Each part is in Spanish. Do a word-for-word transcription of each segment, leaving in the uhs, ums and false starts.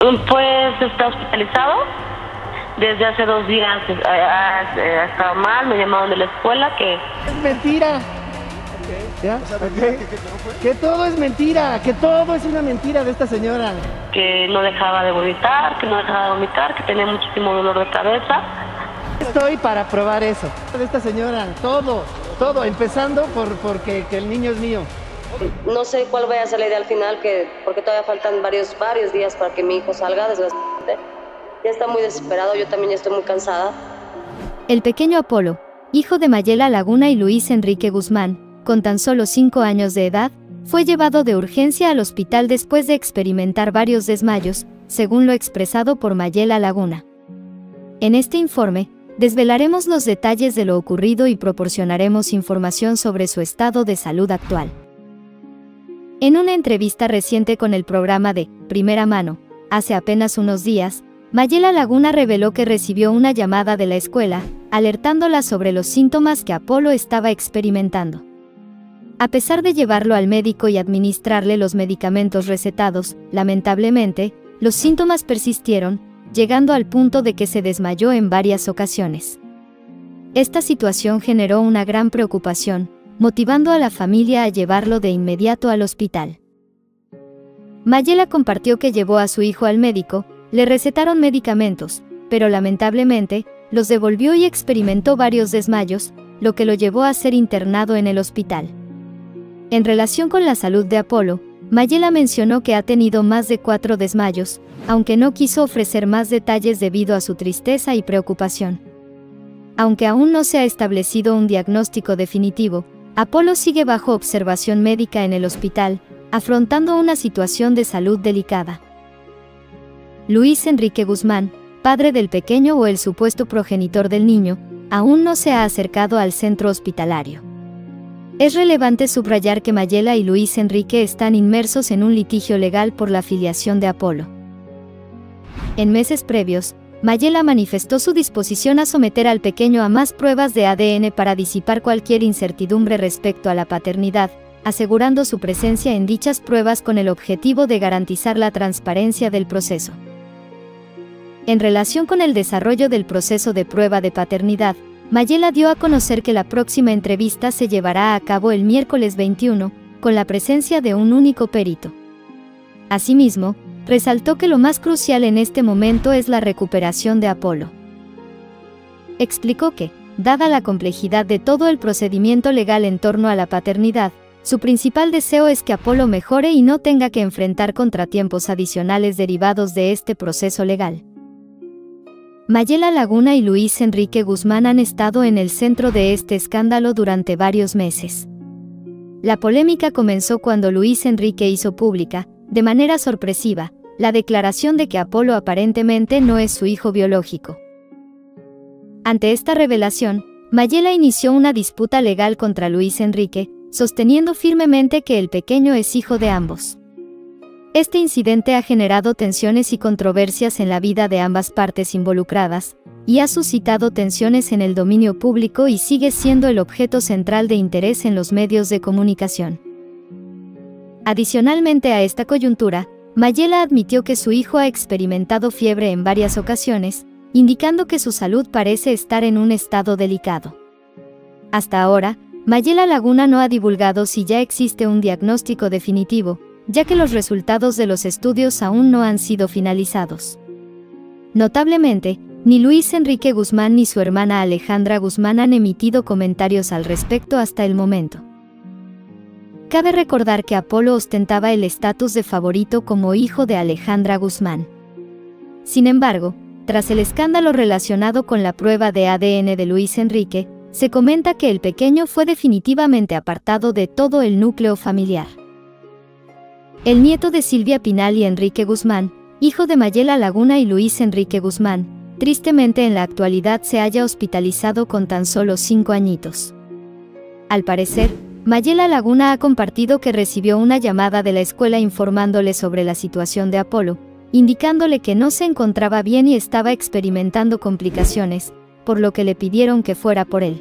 Pues está hospitalizado. Desde hace dos días ha, ha, ha estado mal, me llamaron de la escuela que... Es mentira. ¿Ya? O sea, Okay. que, que todo fue. Que todo es mentira, que todo es una mentira de esta señora. Que no dejaba de vomitar, que no dejaba de vomitar, que tenía muchísimo dolor de cabeza. Estoy para probar eso. De esta señora, todo, todo, empezando por porque que el niño es mío. No sé cuál vaya a ser la idea al final, que, porque todavía faltan varios, varios días para que mi hijo salga, desgraciadamente. Ya está muy desesperado, yo también ya estoy muy cansada. El pequeño Apolo, hijo de Mayela Laguna y Luis Enrique Guzmán, con tan solo cinco años de edad, fue llevado de urgencia al hospital después de experimentar varios desmayos, según lo expresado por Mayela Laguna. En este informe, desvelaremos los detalles de lo ocurrido y proporcionaremos información sobre su estado de salud actual. En una entrevista reciente con el programa de Primera Mano, hace apenas unos días, Mayela Laguna reveló que recibió una llamada de la escuela, alertándola sobre los síntomas que Apolo estaba experimentando. A pesar de llevarlo al médico y administrarle los medicamentos recetados, lamentablemente, los síntomas persistieron, llegando al punto de que se desmayó en varias ocasiones. Esta situación generó una gran preocupación, motivando a la familia a llevarlo de inmediato al hospital. Mayela compartió que llevó a su hijo al médico, le recetaron medicamentos, pero lamentablemente, los devolvió y experimentó varios desmayos, lo que lo llevó a ser internado en el hospital. En relación con la salud de Apolo, Mayela mencionó que ha tenido más de cuatro desmayos, aunque no quiso ofrecer más detalles debido a su tristeza y preocupación. Aunque aún no se ha establecido un diagnóstico definitivo, Apolo sigue bajo observación médica en el hospital, afrontando una situación de salud delicada. Luis Enrique Guzmán, padre del pequeño o el supuesto progenitor del niño, aún no se ha acercado al centro hospitalario. Es relevante subrayar que Mayela y Luis Enrique están inmersos en un litigio legal por la filiación de Apolo. En meses previos, Mayela manifestó su disposición a someter al pequeño a más pruebas de A D N para disipar cualquier incertidumbre respecto a la paternidad, asegurando su presencia en dichas pruebas con el objetivo de garantizar la transparencia del proceso. En relación con el desarrollo del proceso de prueba de paternidad, Mayela dio a conocer que la próxima entrevista se llevará a cabo el miércoles veintiuno, con la presencia de un único perito. Asimismo, resaltó que lo más crucial en este momento es la recuperación de Apolo. Explicó que, dada la complejidad de todo el procedimiento legal en torno a la paternidad, su principal deseo es que Apolo mejore y no tenga que enfrentar contratiempos adicionales derivados de este proceso legal. Mayela Laguna y Luis Enrique Guzmán han estado en el centro de este escándalo durante varios meses. La polémica comenzó cuando Luis Enrique hizo pública, de manera sorpresiva, la declaración de que Apolo aparentemente no es su hijo biológico. Ante esta revelación, Mayela inició una disputa legal contra Luis Enrique, sosteniendo firmemente que el pequeño es hijo de ambos. Este incidente ha generado tensiones y controversias en la vida de ambas partes involucradas, y ha suscitado tensiones en el dominio público y sigue siendo el objeto central de interés en los medios de comunicación. Adicionalmente a esta coyuntura, Mayela admitió que su hijo ha experimentado fiebre en varias ocasiones, indicando que su salud parece estar en un estado delicado. Hasta ahora, Mayela Laguna no ha divulgado si ya existe un diagnóstico definitivo, ya que los resultados de los estudios aún no han sido finalizados. Notablemente, ni Luis Enrique Guzmán ni su hermana Alejandra Guzmán han emitido comentarios al respecto hasta el momento. Cabe recordar que Apolo ostentaba el estatus de favorito como hijo de Alejandra Guzmán. Sin embargo, tras el escándalo relacionado con la prueba de A D N de Luis Enrique, se comenta que el pequeño fue definitivamente apartado de todo el núcleo familiar. El nieto de Silvia Pinal y Enrique Guzmán, hijo de Mayela Laguna y Luis Enrique Guzmán, tristemente en la actualidad se halla hospitalizado con tan solo cinco añitos. Al parecer, Mayela Laguna ha compartido que recibió una llamada de la escuela informándole sobre la situación de Apolo, indicándole que no se encontraba bien y estaba experimentando complicaciones, por lo que le pidieron que fuera por él.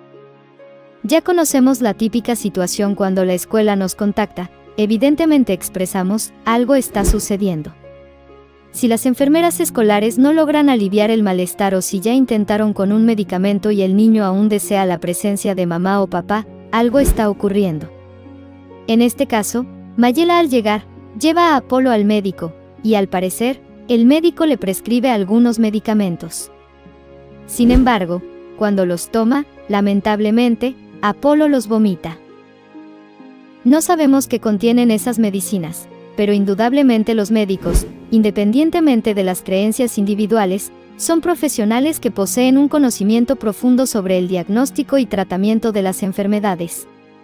Ya conocemos la típica situación cuando la escuela nos contacta, evidentemente expresamos, algo está sucediendo. Si las enfermeras escolares no logran aliviar el malestar o si ya intentaron con un medicamento y el niño aún desea la presencia de mamá o papá, algo está ocurriendo. En este caso, Mayela al llegar, lleva a Apolo al médico, y al parecer, el médico le prescribe algunos medicamentos. Sin embargo, cuando los toma, lamentablemente, Apolo los vomita. No sabemos qué contienen esas medicinas, pero indudablemente los médicos, independientemente de las creencias individuales, son profesionales que poseen un conocimiento profundo sobre el diagnóstico y tratamiento de las enfermedades.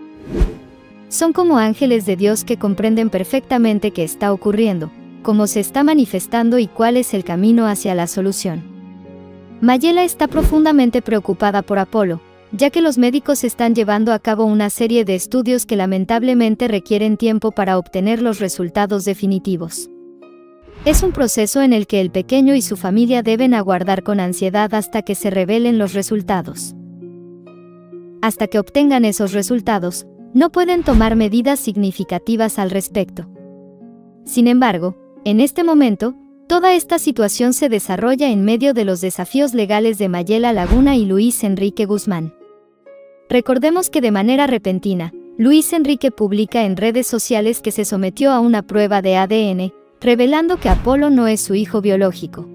Son como ángeles de Dios que comprenden perfectamente qué está ocurriendo, cómo se está manifestando y cuál es el camino hacia la solución. Mayela está profundamente preocupada por Apolo, ya que los médicos están llevando a cabo una serie de estudios que lamentablemente requieren tiempo para obtener los resultados definitivos. Es un proceso en el que el pequeño y su familia deben aguardar con ansiedad hasta que se revelen los resultados. Hasta que obtengan esos resultados, no pueden tomar medidas significativas al respecto. Sin embargo, en este momento, toda esta situación se desarrolla en medio de los desafíos legales de Mayela Laguna y Luis Enrique Guzmán. Recordemos que de manera repentina, Luis Enrique publica en redes sociales que se sometió a una prueba de A D N, revelando que Apolo no es su hijo biológico.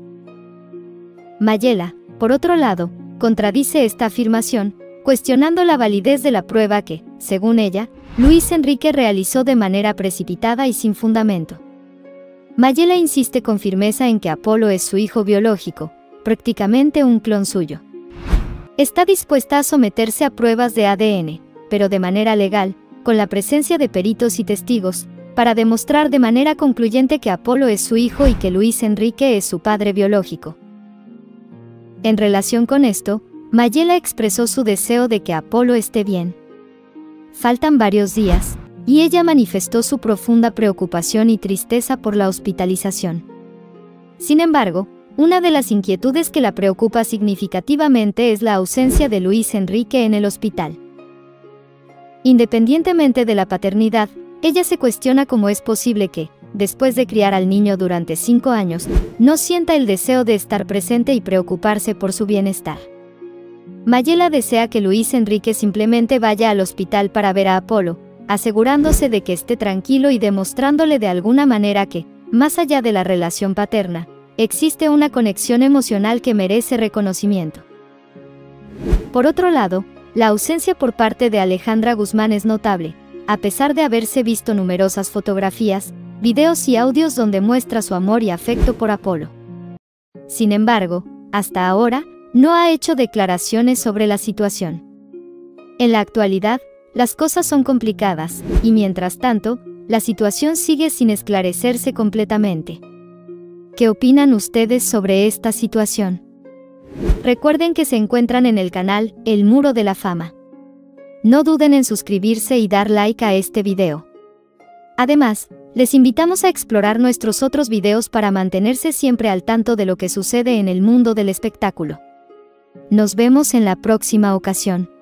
Mayela, por otro lado, contradice esta afirmación, cuestionando la validez de la prueba que, según ella, Luis Enrique realizó de manera precipitada y sin fundamento. Mayela insiste con firmeza en que Apolo es su hijo biológico, prácticamente un clon suyo. Está dispuesta a someterse a pruebas de A D N, pero de manera legal, con la presencia de peritos y testigos, para demostrar de manera concluyente que Apolo es su hijo y que Luis Enrique es su padre biológico. En relación con esto, Mayela expresó su deseo de que Apolo esté bien. Faltan varios días, y ella manifestó su profunda preocupación y tristeza por la hospitalización. Sin embargo, una de las inquietudes que la preocupa significativamente es la ausencia de Luis Enrique en el hospital. Independientemente de la paternidad, ella se cuestiona cómo es posible que, después de criar al niño durante cinco años, no sienta el deseo de estar presente y preocuparse por su bienestar. Mayela desea que Luis Enrique simplemente vaya al hospital para ver a Apolo, asegurándose de que esté tranquilo y demostrándole de alguna manera que, más allá de la relación paterna, existe una conexión emocional que merece reconocimiento. Por otro lado, la ausencia por parte de Alejandra Guzmán es notable, a pesar de haberse visto numerosas fotografías, videos y audios donde muestra su amor y afecto por Apolo. Sin embargo, hasta ahora, no ha hecho declaraciones sobre la situación. En la actualidad, las cosas son complicadas, y mientras tanto, la situación sigue sin esclarecerse completamente. ¿Qué opinan ustedes sobre esta situación? Recuerden que se encuentran en el canal El Muro de la Fama. No duden en suscribirse y dar like a este video. Además, les invitamos a explorar nuestros otros videos para mantenerse siempre al tanto de lo que sucede en el mundo del espectáculo. Nos vemos en la próxima ocasión.